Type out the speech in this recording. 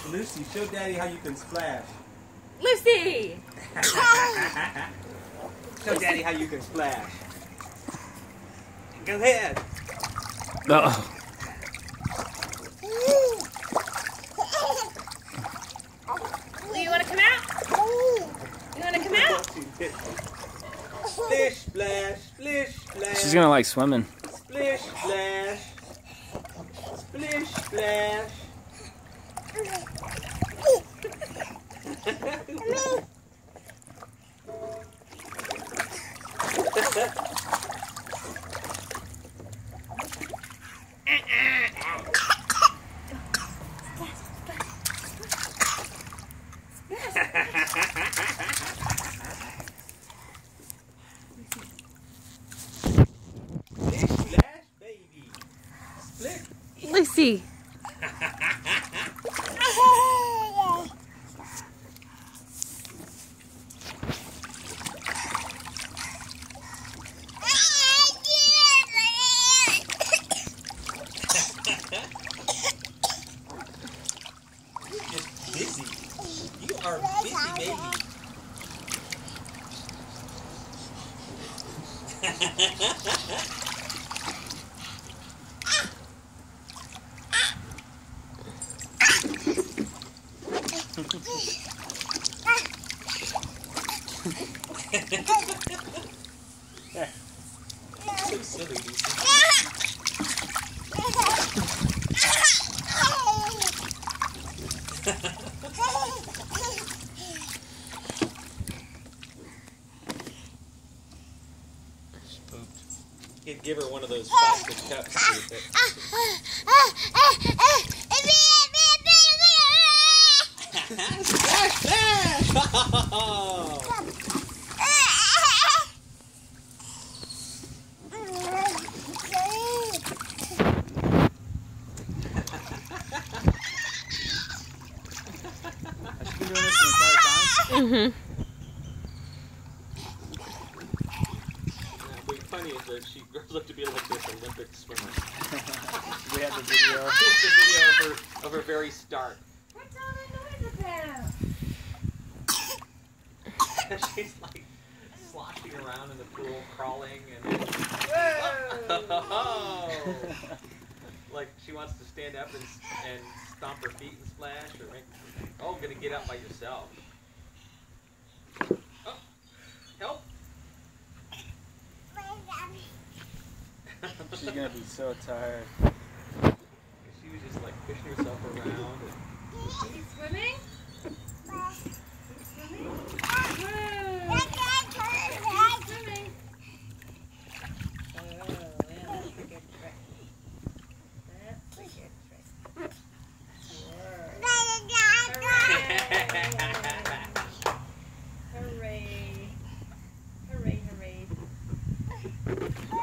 Lucy, show Daddy how you can splash. Lucy! Show Daddy how you can splash. Go ahead. Uh-oh. You want to come out? You want to come out? Splish, splash, splish, splash. She's gonna like swimming. Splish, splash. Splish, splash. Splish, splash, baby. Splish. Lucy! You're just busy. You are busy, baby. So silly, Lucy. She pooped. You'd give her one of those plastic cups. Splash, splash! Oh. Has she been doing this the entire time? Mm-hmm. What's funny is that she grows up to be like this Olympic swimmer. We have the video. Here's the video of her very start. What's all that noise about? She's like sloshing around in the pool, crawling, and like she wants to stand up and stomp her feet and splash, or gonna get up by yourself. Oh, help! She's gonna be so tired. She was just like pushing herself around. Are you swimming? Are you swimming? Whoa! Swimming. Oh, yeah, that's a good trick. That's a good trick. Hooray. Hooray, hooray.